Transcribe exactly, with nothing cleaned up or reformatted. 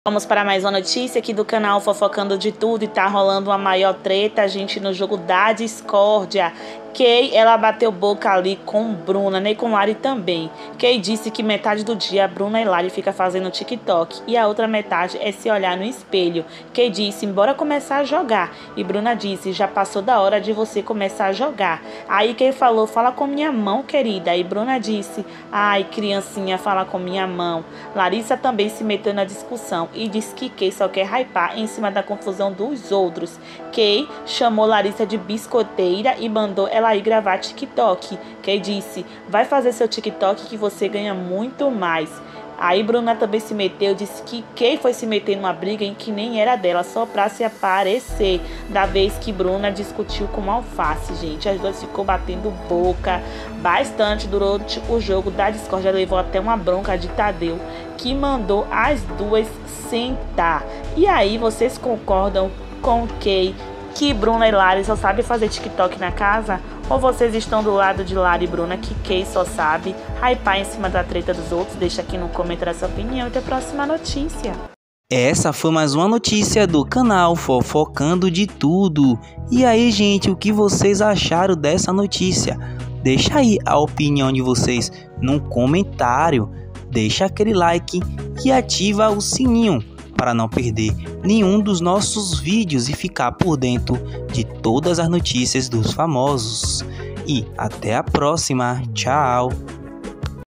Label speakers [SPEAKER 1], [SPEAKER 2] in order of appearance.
[SPEAKER 1] Vamos para mais uma notícia aqui do canal Fofocando de Tudo e tá rolando uma maior treta, gente, no jogo da discórdia. Kay, ela bateu boca ali com Bruna, né, com Lari também. Kay disse que metade do dia Bruna e Lari fica fazendo TikTok e a outra metade é se olhar no espelho. Kay disse, bora começar a jogar. E Bruna disse, já passou da hora de você começar a jogar. Aí Kay falou, fala com minha mão, querida. E Bruna disse, ai, criancinha, fala com minha mão. Larissa também se meteu na discussão e disse que Kay só quer hypar em cima da confusão dos outros. Kay chamou Larissa de biscoteira e mandou ela ir gravar TikTok. Kay disse, vai fazer seu TikTok que você ganha muito mais. Aí Bruna também se meteu, disse que Kay foi se meter numa briga em que nem era dela, só pra se aparecer. Da vez que Bruna discutiu com Alface, gente. As duas ficou batendo boca bastante durante o jogo da discórdia. Levou até uma bronca de Tadeu, que mandou as duas sentar. E aí, vocês concordam com Kay que Bruna e Lari só sabem fazer TikTok na casa? Ou vocês estão do lado de Lari e Bruna, que Kay só sabe hypar em cima da treta dos outros? Deixa aqui no comentário a sua opinião e até a próxima notícia.
[SPEAKER 2] Essa foi mais uma notícia do canal Fofocando de Tudo. E aí, gente, o que vocês acharam dessa notícia? Deixa aí a opinião de vocês no comentário. Deixa aquele like e ativa o sininho para não perder nenhum dos nossos vídeos e ficar por dentro de todas as notícias dos famosos. E até a próxima. Tchau!